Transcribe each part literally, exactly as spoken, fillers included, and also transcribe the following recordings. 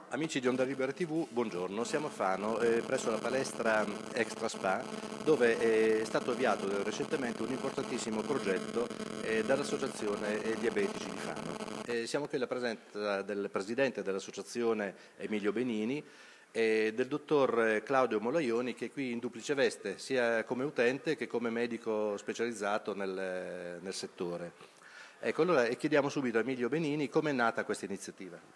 Amici di Onda Libera tivù, buongiorno. Siamo a Fano, eh, presso la palestra Extra Spa, dove è stato avviato recentemente un importantissimo progetto eh, dall'Associazione eh, Diabetici di Fano. Eh, siamo qui alla presenza del presidente dell'associazione Emilio Benini e del dottor Claudio Molaioni, che è qui in duplice veste, sia come utente che come medico specializzato nel, nel settore. Ecco, allora chiediamo subito a Emilio Benini come è nata questa iniziativa.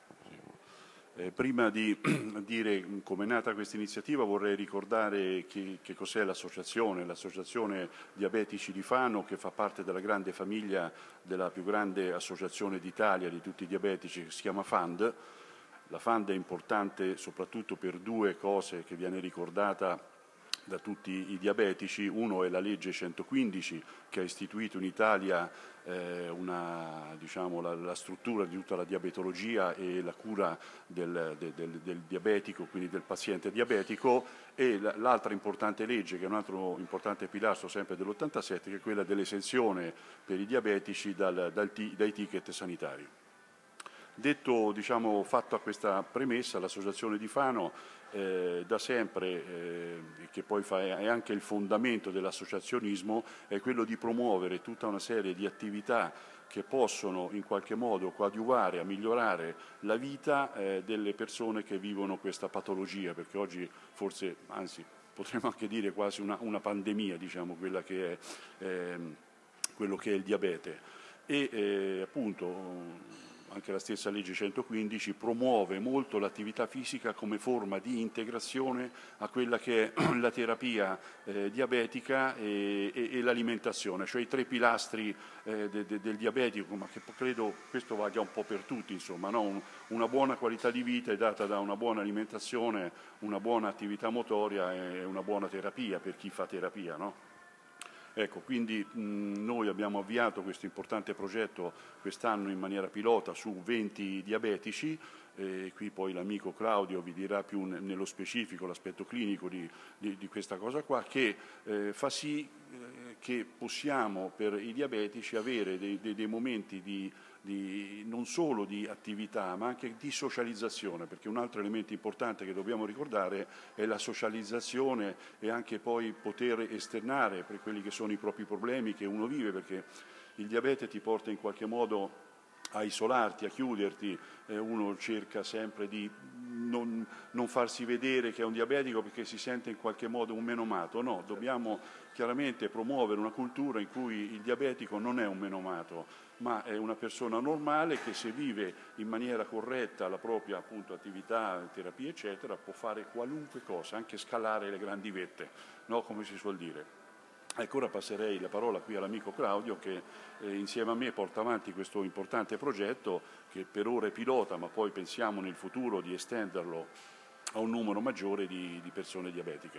Eh, prima di dire come è nata questa iniziativa vorrei ricordare che, che cos'è l'associazione, l'associazione Diabetici di Fano, che fa parte della grande famiglia della più grande associazione d'Italia di tutti i diabetici, che si chiama FAND. La FAND è importante soprattutto per due cose che viene ricordata da tutti i diabetici. Uno è la legge centoquindici, che ha istituito in Italia eh, una, diciamo, la, la struttura di tutta la diabetologia e la cura del, del, del, del diabetico, quindi del paziente diabetico, e l'altra importante legge, che è un altro importante pilastro sempre dell'ottantasette, che è quella dell'esenzione per i diabetici dal, dal, dai ticket sanitari. Detto, diciamo, fatto a questa premessa, l'associazione di Fano eh, da sempre, eh, che poi fa, è anche il fondamento dell'associazionismo, è quello di promuovere tutta una serie di attività che possono in qualche modo coadiuvare a migliorare la vita eh, delle persone che vivono questa patologia, perché oggi forse, anzi potremmo anche dire quasi una, una pandemia, diciamo, quella che è, eh, quello che è il diabete. E eh, appunto anche la stessa legge centoquindici promuove molto l'attività fisica come forma di integrazione a quella che è la terapia eh, diabetica e, e, e l'alimentazione, cioè i tre pilastri eh, de, de, del diabetico, ma che credo questo valga un po' per tutti, insomma, no? Un, una buona qualità di vita è data da una buona alimentazione, una buona attività motoria e una buona terapia per chi fa terapia, no? Ecco, quindi mh, noi abbiamo avviato questo importante progetto quest'anno in maniera pilota su venti diabetici, e qui poi l'amico Claudio vi dirà più nello specifico l'aspetto clinico di, di, di questa cosa qua, che eh, fa sì eh, che possiamo per i diabetici avere dei, dei, dei momenti di, di, non solo di attività ma anche di socializzazione, perché un altro elemento importante che dobbiamo ricordare è la socializzazione e anche poi poter esternare per quelli che sono i propri problemi che uno vive, perché il diabete ti porta in qualche modo a isolarti, a chiuderti, eh, uno cerca sempre di non, non farsi vedere che è un diabetico perché si sente in qualche modo un menomato. No, dobbiamo chiaramente promuovere una cultura in cui il diabetico non è un menomato, ma è una persona normale che, se vive in maniera corretta la propria, appunto, attività, terapia eccetera, può fare qualunque cosa, anche scalare le grandi vette, no? Come si suol dire. Ecco, ora passerei la parola qui all'amico Claudio che eh, insieme a me porta avanti questo importante progetto che per ora è pilota, ma poi pensiamo nel futuro di estenderlo a un numero maggiore di, di persone diabetiche.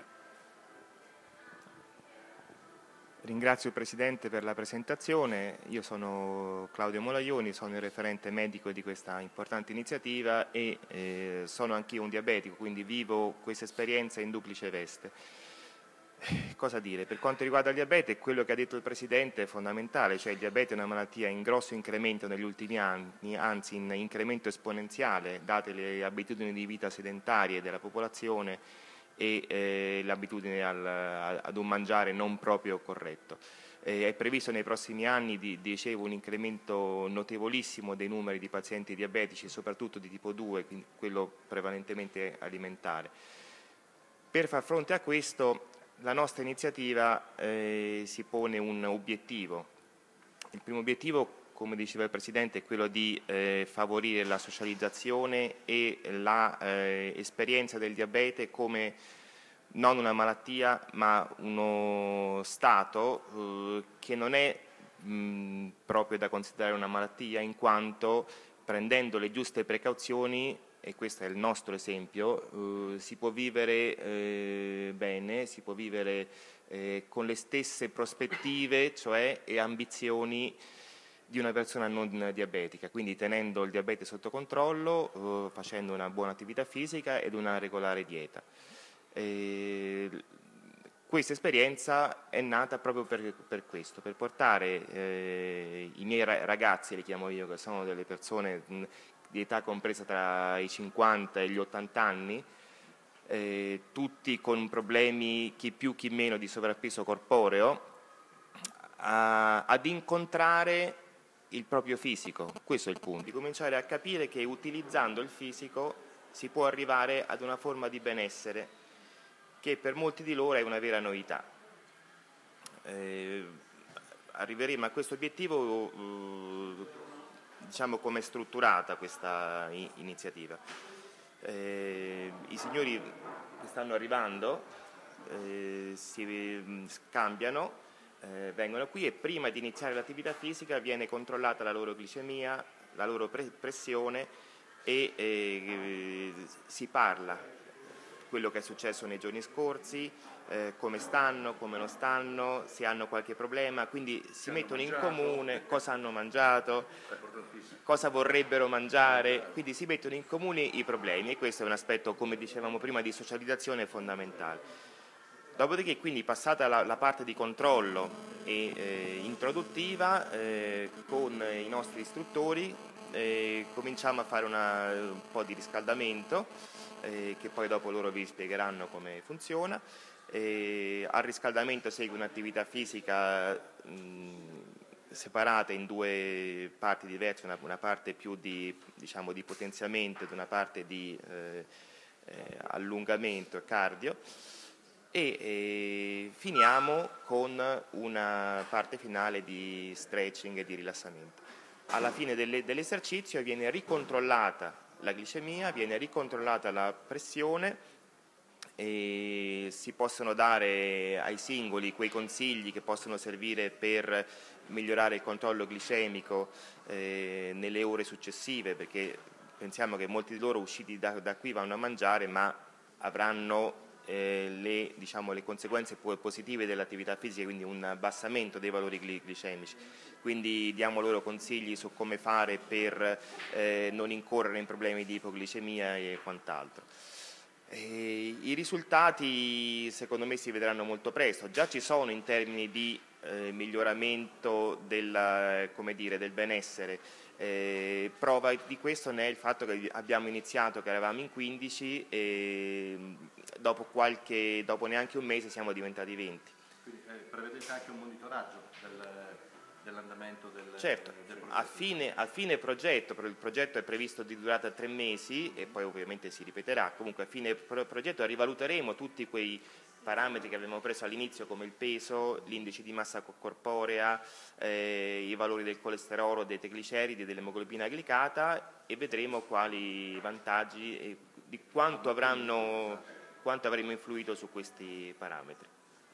Ringrazio il Presidente per la presentazione. Io sono Claudio Molaioni, sono il referente medico di questa importante iniziativa e eh, sono anch'io un diabetico, quindi vivo questa esperienza in duplice veste. Cosa dire? Per quanto riguarda il diabete, quello che ha detto il Presidente è fondamentale, cioè il diabete è una malattia in grosso incremento negli ultimi anni, anzi in incremento esponenziale, date le abitudini di vita sedentarie della popolazione e eh, l'abitudine al, ad un mangiare non proprio corretto. Eh, è previsto nei prossimi anni, di, dicevo, un incremento notevolissimo dei numeri di pazienti diabetici, soprattutto di tipo due, quindi quello prevalentemente alimentare. Per far fronte a questo, la nostra iniziativa eh, si pone un obiettivo. Il primo obiettivo, come diceva il Presidente, è quello di eh, favorire la socializzazione e l'esperienza eh, del diabete come non una malattia ma uno stato eh, che non è mh, proprio da considerare una malattia, in quanto prendendo le giuste precauzioni, e questo è il nostro esempio, eh, si può vivere eh, bene, si può vivere eh, con le stesse prospettive, cioè e ambizioni di una persona non diabetica, quindi tenendo il diabete sotto controllo, eh, facendo una buona attività fisica ed una regolare dieta. Eh, questa esperienza è nata proprio per, per questo, per portare eh, i miei ragazzi, li chiamo io, che sono delle persone mh, di età compresa tra i cinquanta e gli ottanta anni, eh, tutti con problemi chi più chi meno di sovrappeso corporeo, a, ad incontrare il proprio fisico. Questo è il punto, di cominciare a capire che utilizzando il fisico si può arrivare ad una forma di benessere che per molti di loro è una vera novità. Eh, arriveremo a questo obiettivo, eh, diciamo, come è strutturata questa iniziativa. Eh, I signori che stanno arrivando eh, si scambiano, eh, vengono qui e prima di iniziare l'attività fisica viene controllata la loro glicemia, la loro pre pressione e eh, si parla quello che è successo nei giorni scorsi, eh, come stanno, come non stanno, se hanno qualche problema, quindi si mettono in comune cosa hanno mangiato, cosa vorrebbero mangiare, quindi si mettono in comune i problemi e questo è un aspetto, come dicevamo prima, di socializzazione fondamentale. Dopodiché, quindi, passata la, la parte di controllo e eh, introduttiva, eh, con i nostri istruttori eh, cominciamo a fare una, un po' di riscaldamento, eh, che poi dopo loro vi spiegheranno come funziona. Eh, al riscaldamento segue un'attività fisica mh, separata in due parti diverse, una, una parte più di, diciamo, di potenziamento ed una parte di eh, eh, allungamento e cardio. E eh, finiamo con una parte finale di stretching e di rilassamento. Alla fine dell'esercizio viene ricontrollata la glicemia, viene ricontrollata la pressione e si possono dare ai singoli quei consigli che possono servire per migliorare il controllo glicemico eh, nelle ore successive, perché pensiamo che molti di loro usciti da, da qui vanno a mangiare ma avranno Eh, le, diciamo, le conseguenze positive dell'attività fisica, quindi un abbassamento dei valori glicemici. Quindi diamo loro consigli su come fare per eh, non incorrere in problemi di ipoglicemia e quant'altro. E i risultati secondo me si vedranno molto presto, già ci sono in termini di eh, miglioramento del, come dire, del benessere. Eh, prova di questo ne è il fatto che abbiamo iniziato che eravamo in quindici e dopo, qualche, dopo neanche un mese siamo diventati venti. Quindi eh, prevedete anche un monitoraggio del, dell'andamento del, certo, del progetto? A fine, a fine progetto, il progetto è previsto di durata tre mesi e poi ovviamente si ripeterà, comunque a fine pro progetto rivaluteremo tutti quei parametri che abbiamo preso all'inizio come il peso, l'indice di massa corporea, eh, i valori del colesterolo, dei trigliceridi, dell'emoglobina glicata e vedremo quali vantaggi e di quanto, avranno, quanto avremo influito su questi parametri.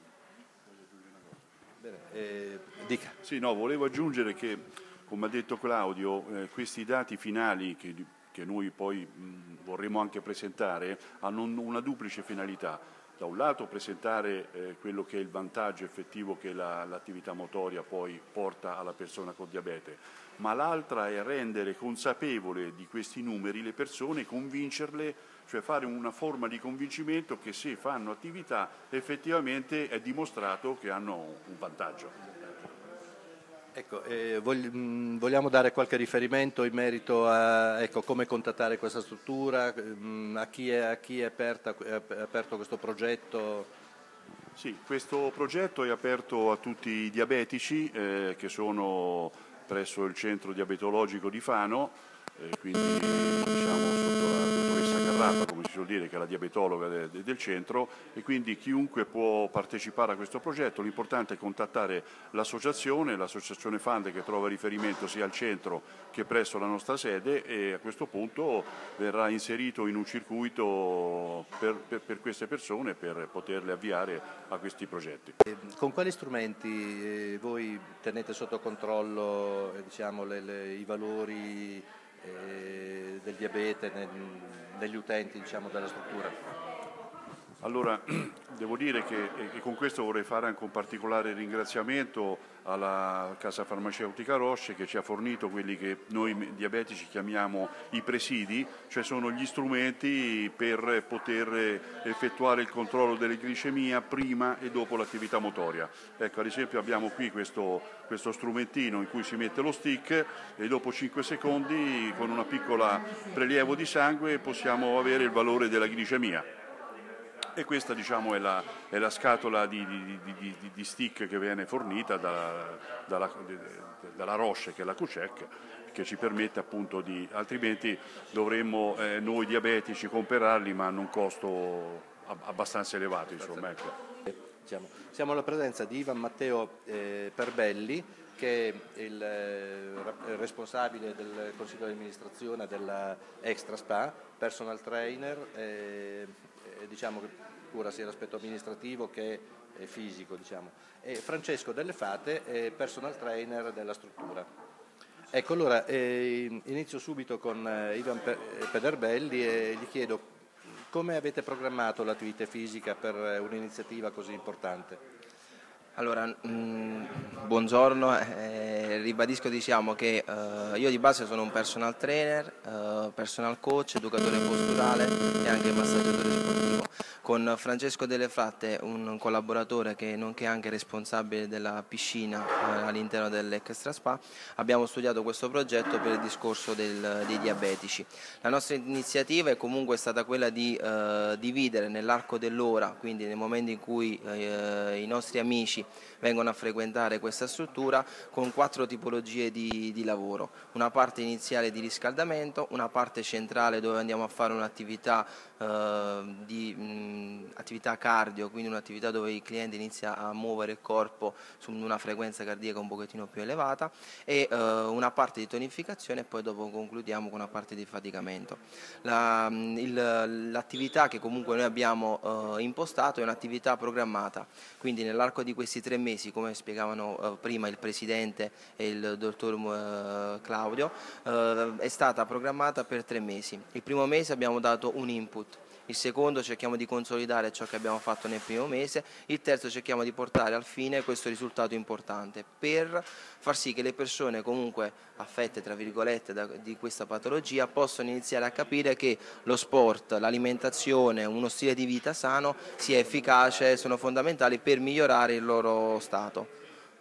Bene, eh, dica. Sì, no, volevo aggiungere che, come ha detto Claudio, eh, questi dati finali che, che noi poi mh, vorremmo anche presentare hanno un, una duplice finalità. Da un lato presentare eh, quello che è il vantaggio effettivo che l'attività la, motoria poi porta alla persona con diabete, ma l'altra è rendere consapevole di questi numeri le persone, convincerle, cioè fare una forma di convincimento che se fanno attività effettivamente è dimostrato che hanno un vantaggio. Ecco, eh, vogliamo dare qualche riferimento in merito a ecco, come contattare questa struttura, mh, a chi è, a chi è, aperta, è aperto questo progetto? Sì, questo progetto è aperto a tutti i diabetici eh, che sono presso il centro diabetologico di Fano, eh, quindi diciamo sotto la dottoressa Carrappa, come si suol dire, che è la diabetologa de, de, del centro, e quindi chiunque può partecipare a questo progetto. L'importante è contattare l'associazione, l'associazione Fande, che trova riferimento sia al centro che presso la nostra sede, e a questo punto verrà inserito in un circuito per, per, per queste persone per poterle avviare a questi progetti. Con quali strumenti voi tenete sotto controllo eh, diciamo, le, le, i valori eh, del diabete nel, negli utenti, diciamo, della struttura? Allora, devo dire che e con questo vorrei fare anche un particolare ringraziamento alla casa farmaceutica Roche che ci ha fornito quelli che noi diabetici chiamiamo i presidi, cioè sono gli strumenti per poter effettuare il controllo della glicemia prima e dopo l'attività motoria. Ecco, ad esempio abbiamo qui questo, questo strumentino in cui si mette lo stick e dopo cinque secondi con una piccola prelievo di sangue possiamo avere il valore della glicemia. E questa diciamo, è, la, è la scatola di, di, di, di, di stick che viene fornita da, dalla, dalla Roche, che è la Q-Check, che ci permette appunto di, altrimenti dovremmo eh, noi diabetici comprarli ma hanno un costo abbastanza elevato. Insomma, ecco. Siamo alla presenza di Ivan Matteo eh, Perbelli, che è il eh, responsabile del consiglio di amministrazione della Extra Spa, personal trainer, eh, eh, diciamo che cura sia l'aspetto amministrativo che eh, fisico, diciamo. E Francesco Delle Fate è personal trainer della struttura. Ecco, allora eh, inizio subito con eh, Ivan Perbelli e gli chiedo come avete programmato l'attività fisica per un'iniziativa così importante? Allora, mh, buongiorno, eh, ribadisco diciamo che eh, io di base sono un personal trainer, eh, personal coach, educatore posturale e anche massaggiatore sportivo. Con Francesco Delle Fate, un collaboratore che nonché anche responsabile della piscina eh, all'interno dell'Extra Spa, abbiamo studiato questo progetto per il discorso del, dei diabetici. La nostra iniziativa è comunque stata quella di eh, dividere nell'arco dell'ora, quindi nel momento in cui eh, i nostri amici vengono a frequentare questa struttura, con quattro tipologie di, di lavoro: una parte iniziale di riscaldamento, una parte centrale dove andiamo a fare un'attività eh, di mh, attività cardio, quindi un'attività dove il cliente inizia a muovere il corpo su una frequenza cardiaca un pochettino più elevata, e eh, una parte di tonificazione, e poi dopo concludiamo con una parte di faticamento. La, l'attività che comunque noi abbiamo eh, impostato è un'attività programmata, quindi nell'arco di questi tre mesi, come spiegavano eh, prima il Presidente e il Dottor eh, Claudio, eh, è stata programmata per tre mesi. Il primo mese abbiamo dato un input, il secondo cerchiamo di consolidare ciò che abbiamo fatto nel primo mese, il terzo cerchiamo di portare al fine questo risultato importante per far sì che le persone comunque affette tra virgolette da, di questa patologia possano iniziare a capire che lo sport, l'alimentazione, uno stile di vita sano sia efficace, sono fondamentali per migliorare il loro stato.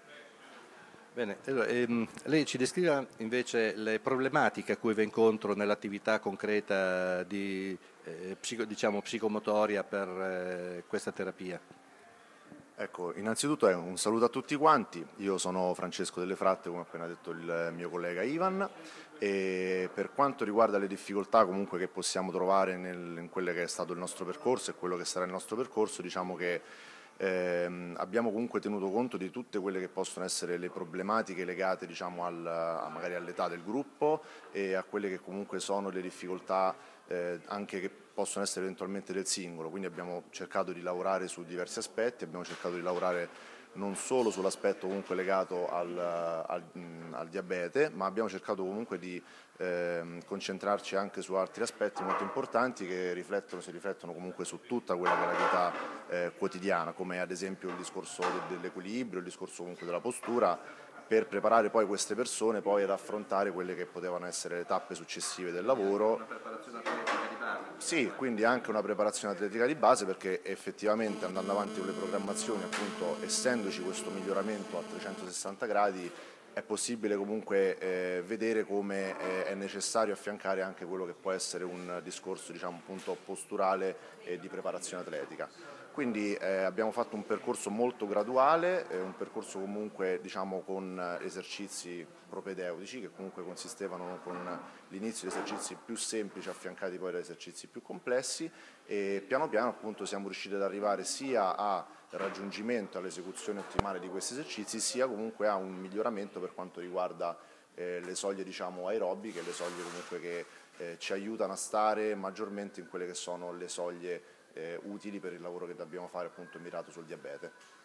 Bene, allora, ehm, lei ci descriva invece le problematiche a cui va incontro nell'attività concreta di, eh, psico, diciamo, psicomotoria per eh, questa terapia. Ecco, innanzitutto eh, un saluto a tutti quanti, io sono Francesco Delle Fate, come ha appena detto il mio collega Ivan, e per quanto riguarda le difficoltà comunque che possiamo trovare nel, in quello che è stato il nostro percorso e quello che sarà il nostro percorso, diciamo che Eh, abbiamo comunque tenuto conto di tutte quelle che possono essere le problematiche legate diciamo, al, a, magari all'età del gruppo e a quelle che comunque sono le difficoltà eh, anche che possono essere eventualmente del singolo, quindi abbiamo cercato di lavorare su diversi aspetti, abbiamo cercato di lavorare non solo sull'aspetto comunque legato al, al, al diabete, ma abbiamo cercato comunque di eh, concentrarci anche su altri aspetti molto importanti che riflettono, si riflettono comunque su tutta quella che è la vita eh, quotidiana, come ad esempio il discorso de, dell'equilibrio, il discorso comunque della postura, per preparare poi queste persone poi ad affrontare quelle che potevano essere le tappe successive del lavoro. Una preparazione atletica di base. Sì, quindi anche una preparazione atletica di base, perché effettivamente andando avanti con le programmazioni, appunto essendoci questo miglioramento a trecentosessanta gradi, è possibile comunque eh, vedere come eh, è necessario affiancare anche quello che può essere un discorso diciamo, appunto, posturale e di preparazione atletica. Quindi eh, abbiamo fatto un percorso molto graduale, eh, un percorso comunque diciamo, con esercizi propedeutici che comunque consistevano con l'inizio di esercizi più semplici affiancati poi da esercizi più complessi, e piano piano appunto siamo riusciti ad arrivare sia al raggiungimento, all'esecuzione ottimale di questi esercizi, sia comunque a un miglioramento per quanto riguarda eh, le soglie diciamo, aerobiche, le soglie comunque che eh, ci aiutano a stare maggiormente in quelle che sono le soglie Eh, utili per il lavoro che dobbiamo fare appunto mirato sul diabete.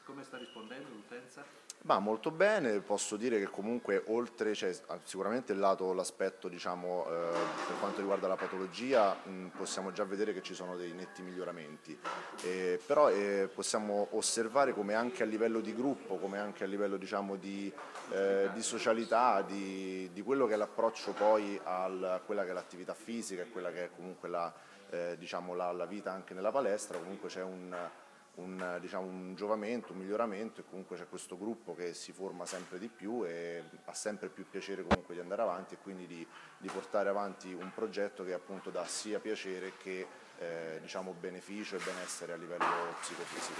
Come sta rispondendo l'utenza? Ma molto bene, posso dire che comunque oltre, cioè, sicuramente il lato, l'aspetto diciamo, eh, per quanto riguarda la patologia mh, possiamo già vedere che ci sono dei netti miglioramenti, eh, però eh, possiamo osservare come anche a livello di gruppo, come anche a livello diciamo, di, eh, di socialità, di, di quello che è l'approccio poi a quella che è l'attività fisica e quella che è comunque la, eh, diciamo, la, la vita anche nella palestra, comunque c'è un... Un, diciamo, un giovamento, un miglioramento e comunque c'è questo gruppo che si forma sempre di più e ha sempre più piacere comunque di andare avanti e quindi di, di portare avanti un progetto che appunto dà sia piacere che eh, diciamo, beneficio e benessere a livello psicofisico.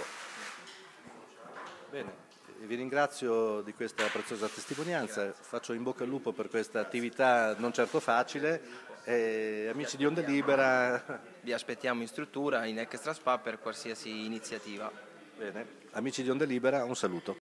Bene, vi ringrazio di questa preziosa testimonianza, grazie. Faccio in bocca al lupo per questa attività non certo facile. Eh, amici di Onda Libera, vi aspettiamo in struttura in Extra Spa per qualsiasi iniziativa. Bene, amici di Onda Libera, un saluto.